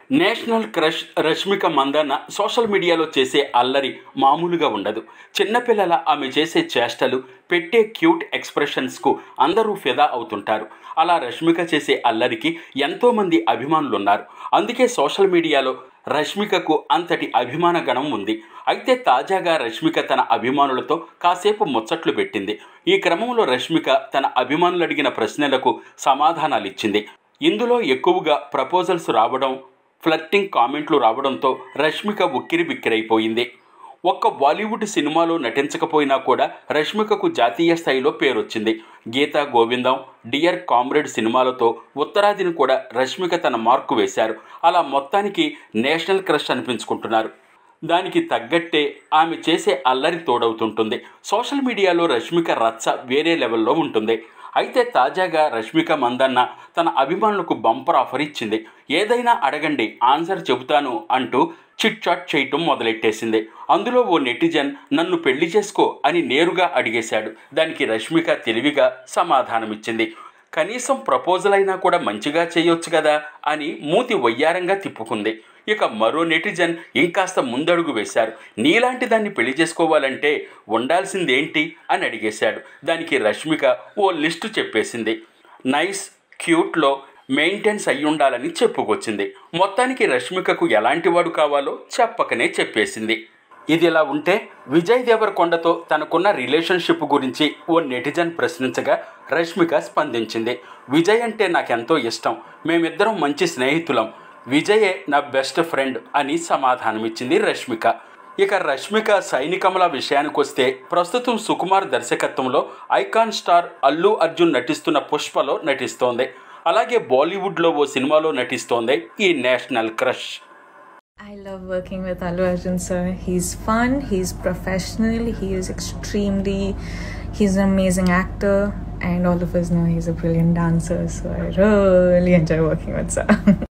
National crush Rashmika Mandanna social మీడియాలో చేసే అల్లరి మామూలుగా ఉండదు. చిన్నపిల్లల ఆమె చేసే చేష్టలు, పెట్టే క్యూట్ ఎక్స్ప్రెషన్స్కు అందరూ ఫిదా అవుతుంటారు. అలా రష్మిక చేసే అల్లరికి ఎంతోమంది అభిమానులున్నారు. అందుకే సోషల్ మీడియాలో రష్మికకు అంతటి అభిమాన గణం ఉంది. అయితే తాజాగా రష్మిక తన అభిమానులతో కాసేపు ముచ్చట్లు పెట్టింది. ఈ క్రమంలో రష్మిక తన అభిమానులు అడిగిన ప్రశ్నలకు సమాధానాలిచ్చింది. ఇందులో ఎక్కువగా ప్రపోజల్స్ రావడం, ఫ్లర్టింగ్ కామెంట్లు రావడంతో రష్మిక ఉక్కిరిబిక్కిరైపోయింది. ఒక్క బాలీవుడ్ సినిమాలో నటించకపోయినా కూడా రష్మికకు జాతీయ స్థాయిలో పేరొచ్చింది. గీతా గోవిందం, డియర్ కామ్రేడ్ సినిమాలతో ఉత్తరాదిని కూడా రష్మిక తన మార్కు వేశారు. అలా మొత్తానికి నేషనల్ క్రష్ అనిపించుకుంటున్నారు. దానికి తగ్గట్టే ఆమె చేసే అల్లరి తోడవుతుంటుంది. సోషల్ మీడియాలో రష్మిక రచ్చ వేరే లెవెల్లో ఉంటుంది. అయితే తాజాగా రష్మిక మందన్న తన అభిమానులకు బంపర్ ఆఫర్ ఇచ్చింది. ఏదైనా అడగండి, ఆన్సర్ చెబుతాను అంటూ చిట్ చాట్ చేయటం మొదలెట్టేసింది. అందులో ఓ నెటిజన్ నన్ను పెళ్లి చేసుకో అని నేరుగా అడిగేశాడు. దానికి రష్మిక తెలివిగా సమాధానమిచ్చింది. కనీసం ప్రపోజల్ అయినా కూడా మంచిగా చేయొచ్చు కదా అని మూతి వయ్యారంగా తిప్పుకుంది. ఇక మరో నెటిజన్ ఇంకాస్త ముందడుగు వేశారు. నీలాంటి దాన్ని పెళ్లి చేసుకోవాలంటే ఉండాల్సిందేంటి అని అడిగేశాడు. దానికి రష్మిక ఓ లిస్టు చెప్పేసింది. నైస్, క్యూట్లో మెయింటెన్స్ అయ్యుండాలని చెప్పుకొచ్చింది. మొత్తానికి రష్మికకు ఎలాంటి వాడు కావాలో చెప్పకనే చెప్పేసింది. ఇదిలా ఉంటే విజయ్ దేవరకొండతో తనకున్న రిలేషన్షిప్ గురించి ఓ నెటిజన్ ప్రశ్నించగా రష్మిక స్పందించింది. విజయ్ అంటే నాకెంతో ఇష్టం, మేమిద్దరం మంచి స్నేహితులం, విజయే నా బెస్ట్ ఫ్రెండ్ అని సమాధానమిచ్చింది రష్మిక. ఇక రష్మిక సైనికమల విషయానికొస్తే ప్రస్తుతం సుకుమార్ దర్శకత్వంలో ఐకాన్ స్టార్ అల్లు అర్జున్ నటిస్తున్న పుష్పలో నటిస్తోంది. అలాగే బాలీవుడ్లో ఓ సినిమాలో నటిస్తోంది ఈ national crush. I love working with Allu Arjun sir. He's fun, he's professional, he's an amazing actor, and all of us know he's a brilliant dancer, so I really enjoy working with sir.